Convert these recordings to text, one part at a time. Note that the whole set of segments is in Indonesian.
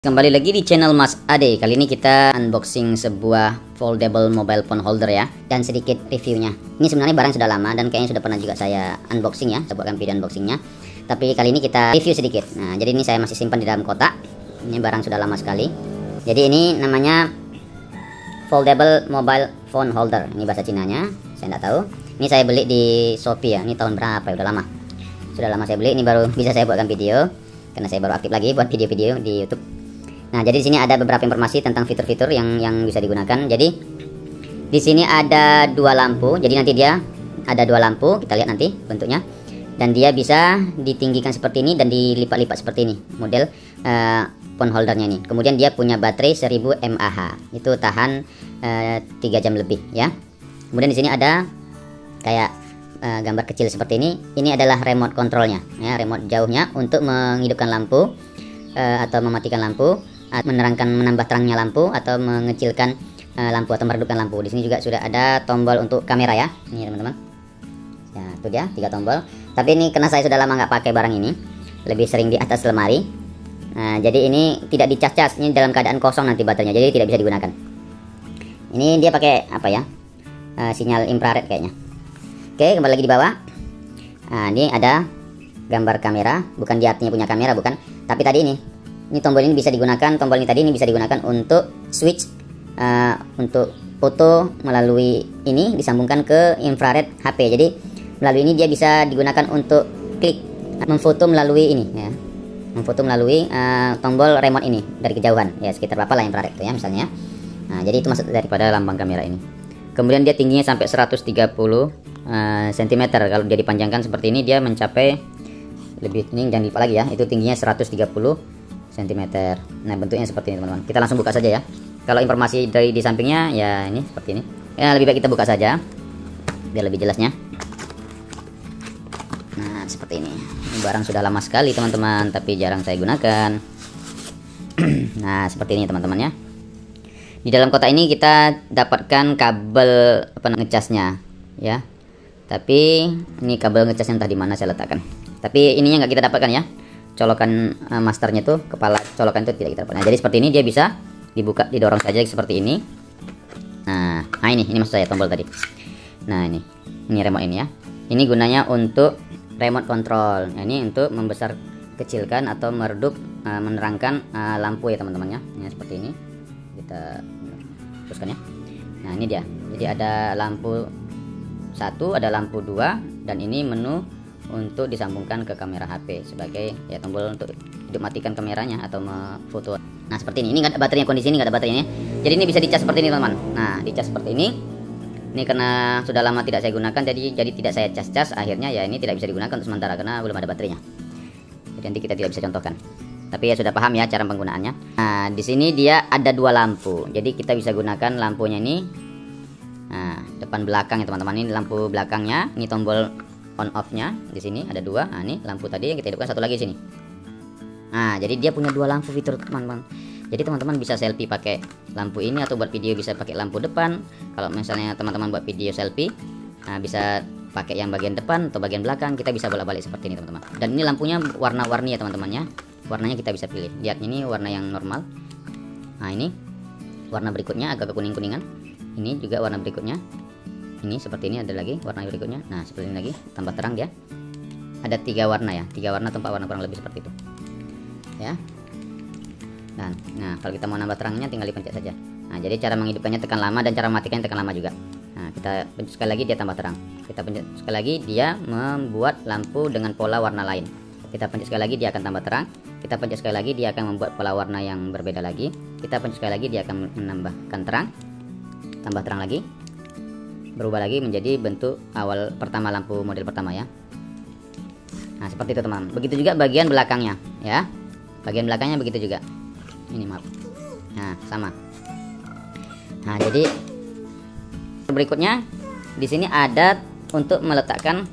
Kembali lagi di channel Mas Ade. Kali ini kita unboxing sebuah foldable mobile phone holder ya, dan sedikit reviewnya. Ini sebenarnya barang sudah lama dan kayaknya sudah pernah juga saya unboxing ya, saya buatkan video unboxingnya. Tapi kali ini kita review sedikit. Nah, jadi ini saya masih simpan di dalam kotak. Ini barang sudah lama sekali. Jadi ini namanya foldable mobile phone holder. Ini bahasa Cinanya, saya tidak tahu. Ini saya beli di Shopee ya. Ini tahun berapa ya? Udah lama. Sudah lama saya beli. Ini baru bisa saya buatkan video karena saya baru aktif lagi buat video-video di YouTube. Nah, jadi di sini ada beberapa informasi tentang fitur-fitur yang bisa digunakan. Jadi di sini ada dua lampu. Jadi nanti dia ada dua lampu, kita lihat nanti bentuknya. Dan dia bisa ditinggikan seperti ini dan dilipat-lipat seperti ini. Model phone holdernya ini. Kemudian dia punya baterai 1000 mAh. Itu tahan 3 jam lebih ya. Kemudian di sini ada kayak gambar kecil seperti ini. Ini adalah remote controlnya ya, remote jauhnya untuk menghidupkan lampu atau mematikan lampu, menerangkan, menambah terangnya lampu, atau mengecilkan lampu atau meredupkan lampu. Di sini juga sudah ada tombol untuk kamera ya, ini teman-teman. Ya, itu dia 3 tombol. Tapi ini karena saya sudah lama nggak pakai barang ini, lebih sering di atas lemari. Nah, jadi ini tidak dicas-cas, ini dalam keadaan kosong nanti baterainya, jadi tidak bisa digunakan. Ini dia pakai apa ya? Sinyal infrared kayaknya. Oke, kembali lagi di bawah. Nah, ini ada gambar kamera, bukan dia artinya punya kamera, bukan. Tapi tadi ini tombol ini bisa digunakan, tombol ini tadi ini bisa digunakan untuk switch untuk foto melalui ini disambungkan ke infrared HP. Jadi melalui ini dia bisa digunakan untuk klik memfoto melalui ini ya. Memfoto melalui tombol remote ini dari kejauhan ya, sekitar berapa lah infrared itu ya misalnya. Nah, jadi itu maksud daripada lambang kamera ini. Kemudian dia tingginya sampai 130 cm. Kalau dia dipanjangkan seperti ini dia mencapai lebih, ini jangan lupa lagi ya, itu tingginya 130 cm. Nah, bentuknya seperti ini teman-teman. Kita langsung buka saja ya. Kalau informasi dari di sampingnya ya ini seperti ini ya, lebih baik kita buka saja biar lebih jelasnya. Nah, seperti ini. Ini barang sudah lama sekali teman-teman, tapi jarang saya gunakan. Nah, seperti ini teman-teman ya. Di dalam kotak ini kita dapatkan kabel ngecasnya ya. Tapi ini kabel ngecasnya entah di mana saya letakkan. Tapi ininya nggak kita dapatkan ya. Colokan masternya tuh, kepala colokan itu tidak kita dapatkan. Nah, jadi seperti ini dia bisa dibuka, didorong saja seperti ini. Nah ini maksud saya tombol tadi. Nah, ini remote ini ya. Ini gunanya untuk remote control. Nah, ini untuk membesar kecilkan atau meredup, menerangkan lampu ya teman-teman ya. Ini seperti ini. Kita teruskan ya. Nah, ini dia. Jadi ada lampu 1, ada lampu 2, dan ini menu untuk disambungkan ke kamera HP sebagai ya tombol untuk hidup matikan kameranya atau foto. Nah, seperti ini nggak ada baterainya, kondisi ini nggak ada baterainya. Jadi ini bisa dicas seperti ini teman-teman. Nah, dicas seperti ini. Ini karena sudah lama tidak saya gunakan, jadi tidak saya cas-cas. Akhirnya ya ini tidak bisa digunakan untuk sementara karena belum ada baterainya. Jadi nanti kita tidak bisa contohkan. Tapi ya sudah paham ya cara penggunaannya. Nah, di sini dia ada 2 lampu. Jadi kita bisa gunakan lampunya ini. Nah, depan belakang ya teman-teman. Ini lampu belakangnya. Ini tombol on off-nya di sini ada 2. Nah, ini lampu tadi yang kita hidupkan, satu lagi sini. Nah, jadi dia punya 2 lampu fitur teman-teman. Jadi teman-teman bisa selfie pakai lampu ini, atau buat video bisa pakai lampu depan. Kalau misalnya teman-teman buat video selfie, nah bisa pakai yang bagian depan atau bagian belakang. Kita bisa bolak-balik seperti ini teman-teman. Dan ini lampunya warna-warni ya teman-teman ya. Warnanya kita bisa pilih. Lihat, ini warna yang normal. Nah, ini warna berikutnya agak kekuning-kuningan. Ini juga warna berikutnya. Ini seperti ini, ada lagi warna berikutnya. Nah, seperti ini lagi, tambah terang dia. Ada 3 warna ya, 3 warna atau 4 warna kurang lebih seperti itu. Ya. Nah, kalau kita mau nambah terangnya tinggal dipencet saja. Nah, jadi cara menghidupkannya tekan lama dan cara mematikannya tekan lama juga. Nah, kita pencet sekali lagi dia tambah terang. Kita pencet sekali lagi dia membuat lampu dengan pola warna lain. Kita pencet sekali lagi dia akan tambah terang. Kita pencet sekali lagi dia akan membuat pola warna yang berbeda lagi. Kita pencet sekali lagi dia akan menambahkan terang. Tambah terang lagi. Berubah lagi menjadi bentuk awal pertama, lampu model pertama ya. Nah, seperti itu teman. Begitu juga bagian belakangnya ya. Bagian belakangnya begitu juga. Ini maaf. Nah, sama. Nah, jadi berikutnya di sini ada untuk meletakkan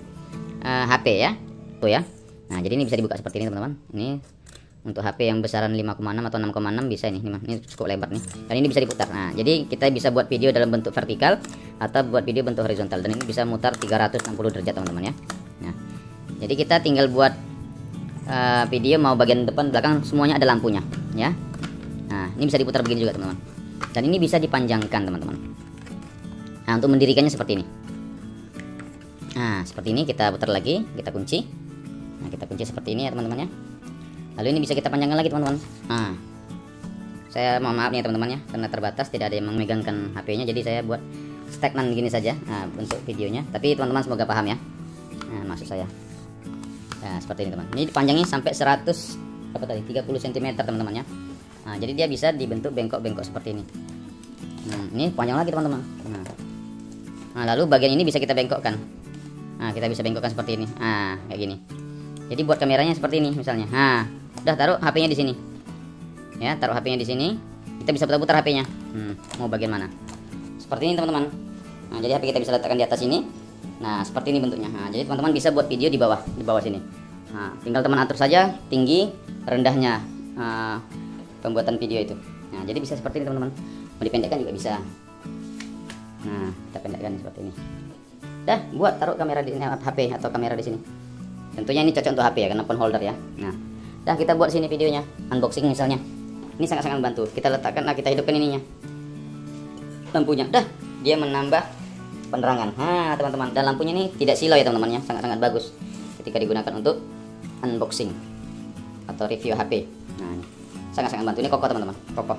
HP ya. Tuh ya. Nah, jadi ini bisa dibuka seperti ini teman-teman. Ini untuk HP yang besaran 5,6 atau 6,6 bisa ini cukup lebar nih. Dan ini bisa diputar. Nah, jadi kita bisa buat video dalam bentuk vertikal atau buat video bentuk horizontal, dan ini bisa mutar 360 derajat teman-teman ya. Nah, jadi kita tinggal buat video mau bagian depan belakang semuanya ada lampunya. ya. Nah, ini bisa diputar begini juga teman-teman. Dan ini bisa dipanjangkan teman-teman. Nah, untuk mendirikannya seperti ini. Nah, seperti ini kita putar lagi, kita kunci. Nah, kita kunci seperti ini ya teman-teman ya. Lalu ini bisa kita panjangkan lagi teman-teman. Nah, saya mohon maaf nih teman-teman ya, karena terbatas tidak ada yang memegangkan HP-nya, jadi saya buat stagnan gini saja untuk videonya. Tapi teman-teman semoga paham ya. Nah, maksud saya. Nah, seperti ini teman. Ini panjangnya sampai 30 cm teman-teman ya. Nah, jadi dia bisa dibentuk bengkok-bengkok seperti ini. Ini panjang lagi teman-teman. Nah, lalu bagian ini bisa kita bengkokkan. Nah, kita bisa bengkokkan seperti ini. Nah, kayak gini. Jadi buat kameranya seperti ini misalnya. Nah, udah taruh HP-nya di sini. Ya, taruh HP-nya di sini. Kita bisa putar-putar HP-nya. Mau bagian mana? Seperti ini teman-teman. Nah, jadi HP kita bisa letakkan di atas ini. Nah, seperti ini bentuknya. Nah, jadi teman-teman bisa buat video di bawah sini. Nah, tinggal teman atur saja tinggi, rendahnya pembuatan video itu. Nah, jadi bisa seperti ini teman-teman. Mau dipendekkan juga bisa. Nah, kita pendekkan seperti ini. Dah, buat taruh kamera di sini, HP atau kamera di sini. Tentunya ini cocok untuk HP ya, karena phone holder ya. Nah, dah kita buat sini videonya, unboxing misalnya. Ini sangat-sangat membantu. Kita letakkan, kita hidupkan ininya. Lampunya, dah, dia menambah penerangan. Nah, teman-teman, dan lampunya ini tidak silau ya teman-teman ya, sangat-sangat bagus ketika digunakan untuk unboxing atau review HP. Nah, ini sangat-sangat membantu. Ini kokoh teman-teman, kokoh.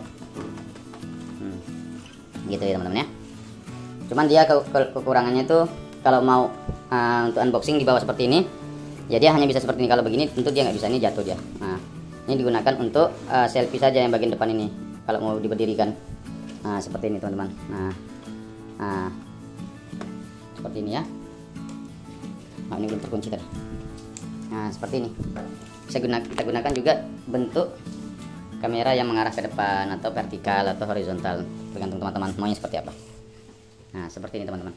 Gitu ya teman-teman ya. Cuman dia kekurangannya itu kalau mau untuk unboxing di bawah seperti ini, ya dia hanya bisa seperti ini. Kalau begini tentu dia nggak bisa, ini jatuh dia. Nah, ini digunakan untuk selfie saja yang bagian depan ini. Kalau mau diberdirikan, nah seperti ini teman-teman. Nah, seperti ini ya. Nah, ini belum terkunci tadi. Nah, seperti ini. Kita gunakan juga bentuk kamera yang mengarah ke depan atau vertikal atau horizontal, tergantung teman-teman maunya seperti apa. Nah, seperti ini teman-teman.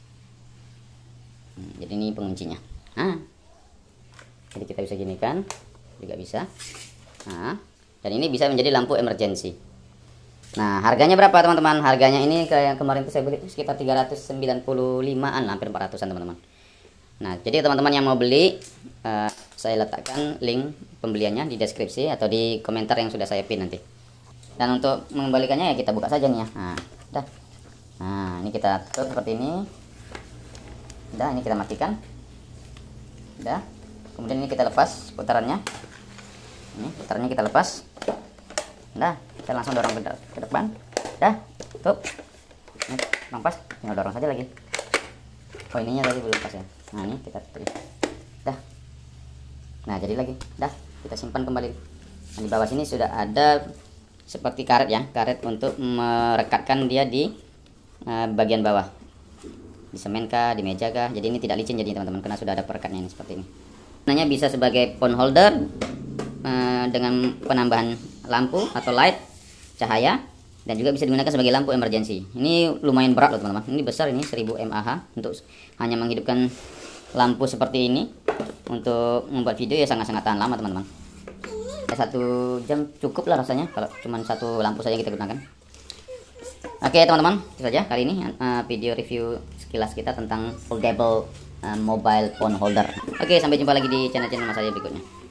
Jadi ini penguncinya. Nah, jadi kita bisa ginikan juga bisa. Nah, dan ini bisa menjadi lampu emergency. Nah, harganya berapa teman-teman? Harganya ini kayak kemarin saya beli sekitar 395-an, hampir 400-an teman-teman. Nah, jadi teman-teman yang mau beli, saya letakkan link pembeliannya di deskripsi atau di komentar yang sudah saya pin nanti. Dan untuk mengembalikannya ya kita buka saja nih ya. Nah, dah. Nah, ini kita tutup seperti ini. Udah, ini kita matikan. Udah. Kemudian ini kita lepas putarannya. Ini putarannya kita lepas. Udah, kita langsung dorong ke depan. Dah, tutup. Ini pas, tinggal dorong saja lagi. Oh, ininya tadi belum pas ya. Nah, ini kita tutup. Dah. Nah, jadi lagi. Dah, kita simpan kembali. Nah, di bawah sini sudah ada seperti karet ya, karet untuk merekatkan dia di bagian bawah. Di semen kah, di meja kah. Jadi ini tidak licin jadi teman-teman, karena sudah ada perekatnya ini seperti ini. Sebenarnya bisa sebagai phone holder dengan penambahan lampu atau light cahaya, dan juga bisa digunakan sebagai lampu emergency. Ini lumayan berat loh teman-teman. Ini besar, ini 1000 mAh untuk hanya menghidupkan lampu seperti ini. Untuk membuat video ya sangat-sangat tahan lama teman-teman. 1 jam cukup lah rasanya kalau cuma satu lampu saja kita gunakan. Oke teman-teman, itu saja kali ini video review sekilas kita tentang foldable mobile phone holder. Oke, sampai jumpa lagi di channel-channel saya berikutnya.